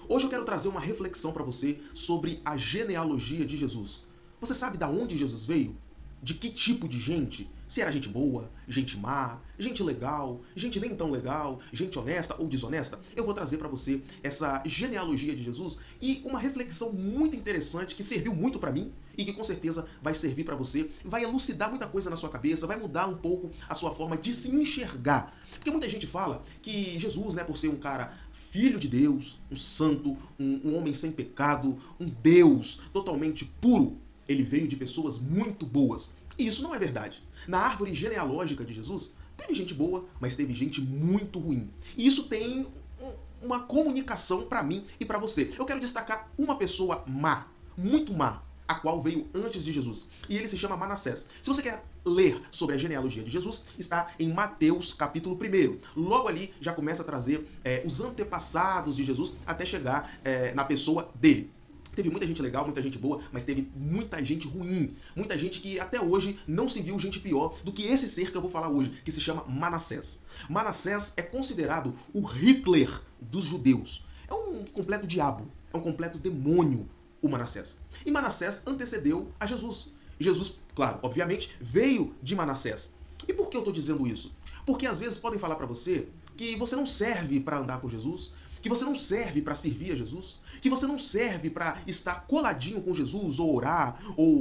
Hoje eu quero trazer uma reflexão para você sobre a genealogia de Jesus. Você sabe de onde Jesus veio? De que tipo de gente? Se era gente boa, gente má, gente legal, gente nem tão legal, gente honesta ou desonesta? Eu vou trazer para você essa genealogia de Jesus e uma reflexão muito interessante que serviu muito para mim e que com certeza vai servir para você, vai elucidar muita coisa na sua cabeça, vai mudar um pouco a sua forma de se enxergar. Porque muita gente fala que Jesus, né, por ser um cara filho de Deus, um santo, um homem sem pecado, um Deus totalmente puro, ele veio de pessoas muito boas. E isso não é verdade. Na árvore genealógica de Jesus, teve gente boa, mas teve gente muito ruim. E isso tem uma comunicação para mim e para você. Eu quero destacar uma pessoa má, muito má, a qual veio antes de Jesus. E ele se chama Manassés. Se você quer ler sobre a genealogia de Jesus, está em Mateus capítulo 1. Logo ali já começa a trazer os antepassados de Jesus até chegar na pessoa dele. Teve muita gente legal, muita gente boa, mas teve muita gente ruim. Muita gente que até hoje não se viu gente pior do que esse ser que eu vou falar hoje, que se chama Manassés. Manassés é considerado o Hitler dos judeus. É um completo diabo, é um completo demônio o Manassés. E Manassés antecedeu a Jesus. Jesus, claro, obviamente, veio de Manassés. E por que eu estou dizendo isso? Porque às vezes podem falar para você que você não serve para andar com Jesus, que você não serve para servir a Jesus, que você não serve para estar coladinho com Jesus, ou orar,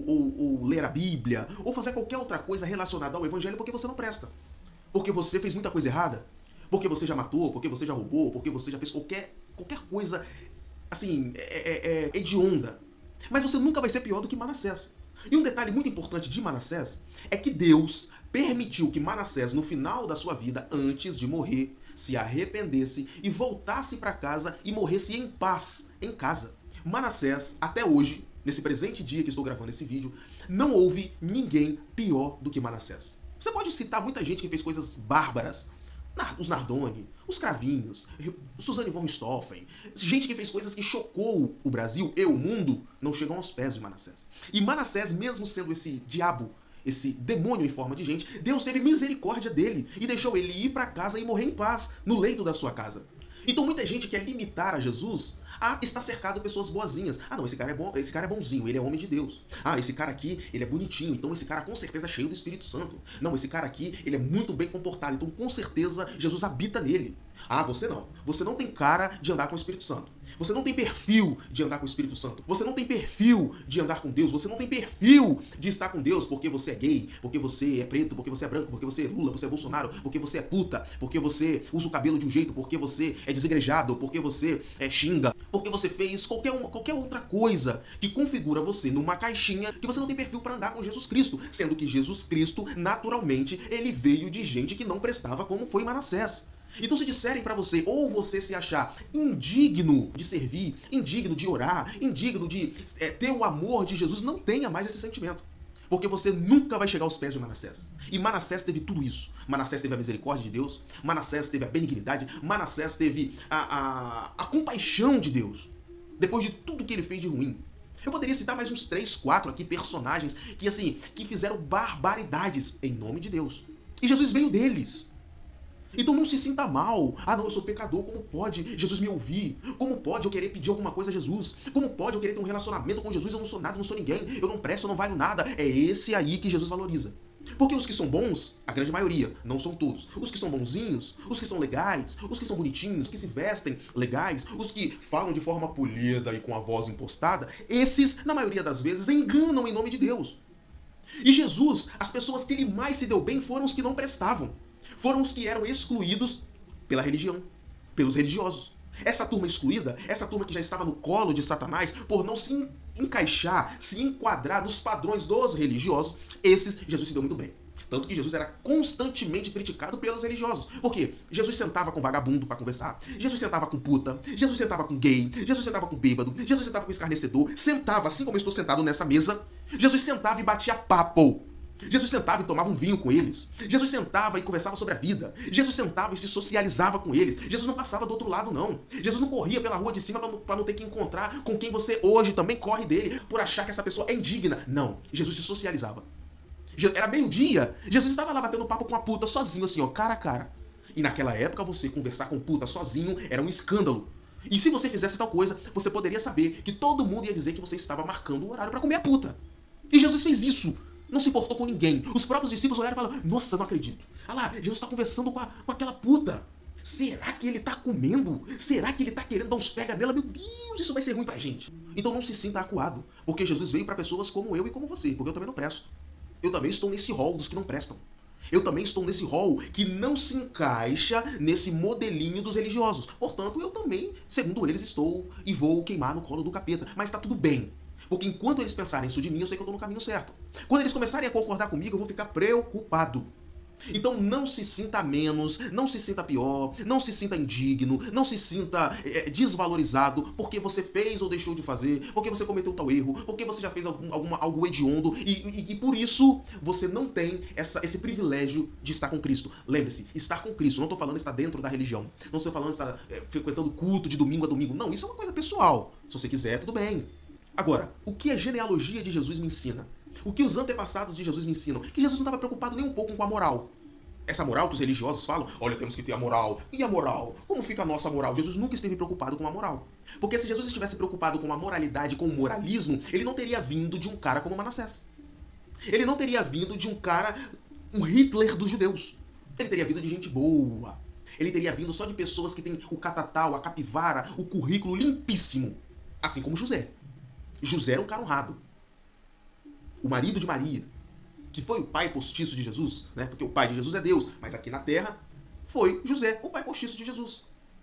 ou ler a Bíblia, ou fazer qualquer outra coisa relacionada ao Evangelho, porque você não presta. Porque você fez muita coisa errada, porque você já matou, porque você já roubou, porque você já fez qualquer coisa, assim, hedionda. Mas você nunca vai ser pior do que Manassés. E um detalhe muito importante de Manassés é que Deus permitiu que Manassés, no final da sua vida, antes de morrer, se arrependesse e voltasse para casa e morresse em paz, em casa. Manassés, até hoje, nesse presente dia que estou gravando esse vídeo, não houve ninguém pior do que Manassés. Você pode citar muita gente que fez coisas bárbaras, os Nardoni, os Cravinhos, Suzane von Richthofen, gente que fez coisas que chocou o Brasil e o mundo, não chegam aos pés de Manassés. E Manassés, mesmo sendo esse diabo, esse demônio em forma de gente, Deus teve misericórdia dele e deixou ele ir para casa e morrer em paz, no leito da sua casa. Então muita gente quer limitar a Jesus a estar cercado de pessoas boazinhas. Ah, não, esse cara é bom, esse cara é bonzinho, ele é homem de Deus. Ah, esse cara aqui, ele é bonitinho, então esse cara com certeza é cheio do Espírito Santo. Não, esse cara aqui, ele é muito bem comportado, então com certeza Jesus habita nele. Ah, você não. Você não tem cara de andar com o Espírito Santo. Você não tem perfil de andar com o Espírito Santo. Você não tem perfil de andar com Deus. Você não tem perfil de estar com Deus porque você é gay, porque você é preto, porque você é branco, porque você é Lula, você é Bolsonaro, porque você é puta, porque você usa o cabelo de um jeito, porque você é desigrejado, porque você xinga, porque você fez qualquer outra coisa que configura você numa caixinha que você não tem perfil para andar com Jesus Cristo. Sendo que Jesus Cristo, naturalmente, ele veio de gente que não prestava, como foi Manassés. Então se disserem para você, ou você se achar indigno de servir, indigno de orar, indigno de ter o amor de Jesus, não tenha mais esse sentimento. Porque você nunca vai chegar aos pés de Manassés. E Manassés teve tudo isso. Manassés teve a misericórdia de Deus, Manassés teve a benignidade, Manassés teve a compaixão de Deus. Depois de tudo que ele fez de ruim. Eu poderia citar mais uns 3, 4 aqui, personagens que fizeram barbaridades em nome de Deus. E Jesus veio deles. Então não se sinta mal. Ah, não, eu sou pecador. Como pode Jesus me ouvir? Como pode eu querer pedir alguma coisa a Jesus? Como pode eu querer ter um relacionamento com Jesus? Eu não sou nada, não sou ninguém. Eu não presto, eu não valho nada. É esse aí que Jesus valoriza. Porque os que são bons, a grande maioria, não são todos. Os que são bonzinhos, os que são legais, os que são bonitinhos, que se vestem legais, os que falam de forma polida e com a voz impostada, esses, na maioria das vezes, enganam em nome de Deus. E Jesus, as pessoas que ele mais se deu bem foram os que não prestavam. Foram os que eram excluídos pela religião, pelos religiosos. Essa turma excluída, essa turma que já estava no colo de Satanás, por não se encaixar, se enquadrar nos padrões dos religiosos, esses Jesus se deu muito bem. Tanto que Jesus era constantemente criticado pelos religiosos. Por quê? Jesus sentava com vagabundo para conversar. Jesus sentava com puta. Jesus sentava com gay. Jesus sentava com bêbado. Jesus sentava com escarnecedor. Sentava, assim como eu estou sentado nessa mesa. Jesus sentava e batia papo. Jesus sentava e tomava um vinho com eles. Jesus sentava e conversava sobre a vida. Jesus sentava e se socializava com eles. Jesus não passava do outro lado, não. Jesus não corria pela rua de cima para não ter que encontrar com quem você hoje também corre dele por achar que essa pessoa é indigna. Não. Jesus se socializava. Era meio-dia. Jesus estava lá batendo papo com a puta sozinho, assim, ó, cara a cara. E naquela época você conversar com puta sozinho era um escândalo. E se você fizesse tal coisa, você poderia saber que todo mundo ia dizer que você estava marcando o horário para comer a puta. E Jesus fez isso. Não se importou com ninguém. Os próprios discípulos olharam e falaram: nossa, não acredito. Olha lá, Jesus está conversando com aquela puta. Será que ele tá comendo? Será que ele tá querendo dar uns pega nela? Meu Deus, isso vai ser ruim pra gente. Então não se sinta acuado, porque Jesus veio para pessoas como eu e como você, porque eu também não presto. Eu também estou nesse rol dos que não prestam. Eu também estou nesse rol que não se encaixa nesse modelinho dos religiosos. Portanto, eu também, segundo eles, estou e vou queimar no colo do capeta. Mas tá tudo bem. Porque enquanto eles pensarem isso de mim, eu sei que eu estou no caminho certo. Quando eles começarem a concordar comigo, eu vou ficar preocupado. Então não se sinta menos, não se sinta pior, não se sinta indigno, não se sinta desvalorizado porque você fez ou deixou de fazer, porque você cometeu tal erro, porque você já fez algo hediondo e por isso você não tem esse privilégio de estar com Cristo. Lembre-se, estar com Cristo, não estou falando estar dentro da religião, não estou falando estar frequentando culto de domingo a domingo, não, isso é uma coisa pessoal. Se você quiser, tudo bem. Agora, o que a genealogia de Jesus me ensina? O que os antepassados de Jesus me ensinam? Que Jesus não estava preocupado nem um pouco com a moral. Essa moral que os religiosos falam, olha, temos que ter a moral. E a moral? Como fica a nossa moral? Jesus nunca esteve preocupado com a moral. Porque se Jesus estivesse preocupado com a moralidade, com o moralismo, ele não teria vindo de um cara como Manassés. Ele não teria vindo de um cara, um Hitler dos judeus. Ele teria vindo de gente boa. Ele teria vindo só de pessoas que têm o catatal, a capivara, o currículo limpíssimo. Assim como José. José era um cara honrado. O marido de Maria, que foi o pai postiço de Jesus, né? Porque o pai de Jesus é Deus, mas aqui na terra foi José, o pai postiço de Jesus.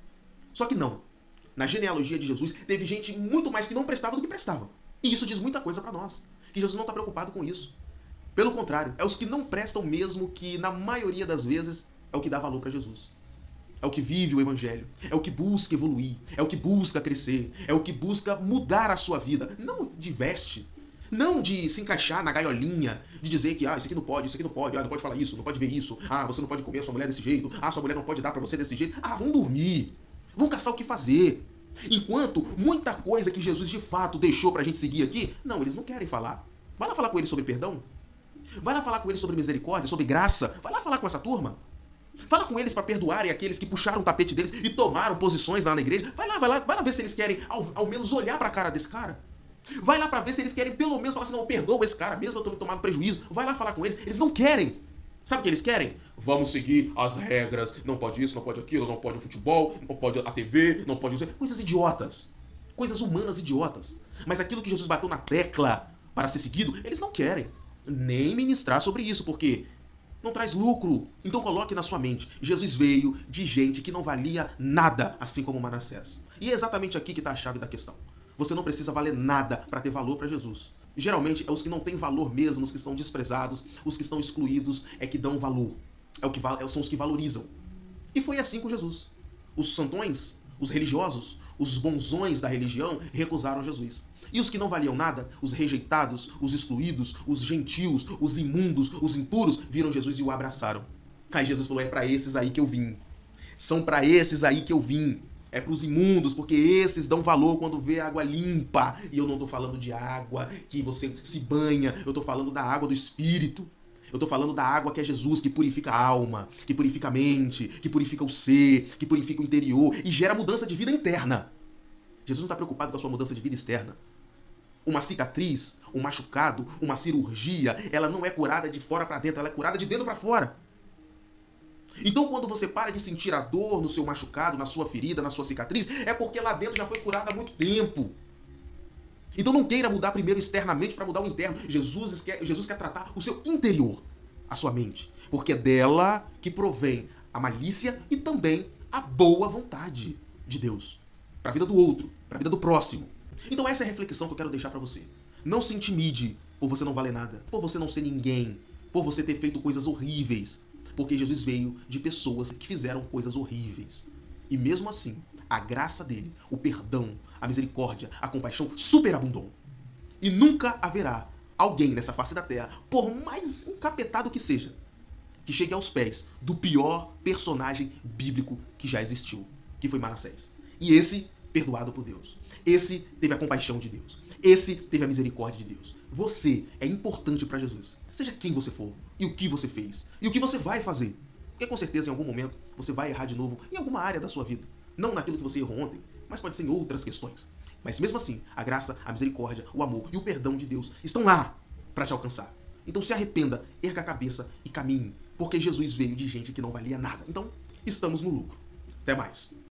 Só que não. Na genealogia de Jesus, teve gente muito mais que não prestava do que prestava. E isso diz muita coisa para nós. Que Jesus não está preocupado com isso. Pelo contrário, é os que não prestam mesmo que, na maioria das vezes, é o que dá valor para Jesus. É o que vive o evangelho, é o que busca evoluir, é o que busca crescer, é o que busca mudar a sua vida. Não de veste, não de se encaixar na gaiolinha, de dizer que isso aqui não pode, não pode falar isso, não pode ver isso, você não pode comer a sua mulher desse jeito, sua mulher não pode dar pra você desse jeito. Vão dormir, vão caçar o que fazer. Enquanto muita coisa que Jesus de fato deixou pra gente seguir aqui, não, eles não querem falar. Vai lá falar com eles sobre perdão, vai lá falar com eles sobre misericórdia, sobre graça, vai lá falar com essa turma. Fala com eles para perdoarem aqueles que puxaram o tapete deles e tomaram posições lá na igreja. Vai lá ver se eles querem ao menos olhar para a cara desse cara. Vai lá para ver se eles querem pelo menos falar assim, não, eu perdoo esse cara, mesmo eu tendo tomado prejuízo. Vai lá falar com eles. Eles não querem. Sabe o que eles querem? Vamos seguir as regras. Não pode isso, não pode aquilo, não pode o futebol, não pode a TV, não pode isso. Coisas idiotas. Coisas humanas idiotas. Mas aquilo que Jesus bateu na tecla para ser seguido, eles não querem nem ministrar sobre isso, porque não traz lucro. Então coloque na sua mente, Jesus veio de gente que não valia nada, assim como Manassés. E é exatamente aqui que está a chave da questão. Você não precisa valer nada para ter valor para Jesus. Geralmente é os que não têm valor mesmo, os que estão desprezados, os que estão excluídos, é que dão valor. São os que valorizam. E foi assim com Jesus. Os santões, os religiosos, os bonzões da religião recusaram Jesus. E os que não valiam nada, os rejeitados, os excluídos, os gentios, os imundos, os impuros, viram Jesus e o abraçaram. Aí Jesus falou, é para esses aí que eu vim. São para esses aí que eu vim. É para os imundos, porque esses dão valor quando vê água limpa. E eu não estou falando de água que você se banha, eu estou falando da água do Espírito. Eu estou falando da água que é Jesus, que purifica a alma, que purifica a mente, que purifica o ser, que purifica o interior e gera mudança de vida interna. Jesus não está preocupado com a sua mudança de vida externa. Uma cicatriz, um machucado, uma cirurgia, ela não é curada de fora para dentro, ela é curada de dentro para fora. Então, quando você para de sentir a dor no seu machucado, na sua ferida, na sua cicatriz, é porque lá dentro já foi curada há muito tempo. Então não queira mudar primeiro externamente para mudar o interno. Jesus quer tratar o seu interior, a sua mente, porque é dela que provém a malícia e também a boa vontade de Deus para a vida do outro, para a vida do próximo. Então essa é a reflexão que eu quero deixar para você. Não se intimide por você não valer nada, por você não ser ninguém, por você ter feito coisas horríveis, porque Jesus veio de pessoas que fizeram coisas horríveis. E mesmo assim, a graça dele, o perdão, a misericórdia, a compaixão superabundou. E nunca haverá alguém nessa face da terra, por mais encapetado que seja, que chegue aos pés do pior personagem bíblico que já existiu, que foi Manassés. E esse, perdoado por Deus. Esse teve a compaixão de Deus. Esse teve a misericórdia de Deus. Você é importante para Jesus. Seja quem você for, e o que você fez, e o que você vai fazer. Porque com certeza em algum momento você vai errar de novo em alguma área da sua vida. Não naquilo que você errou ontem, mas pode ser em outras questões. Mas mesmo assim, a graça, a misericórdia, o amor e o perdão de Deus estão lá para te alcançar. Então se arrependa, erga a cabeça e caminhe, porque Jesus veio de gente que não valia nada. Então, estamos no lucro. Até mais.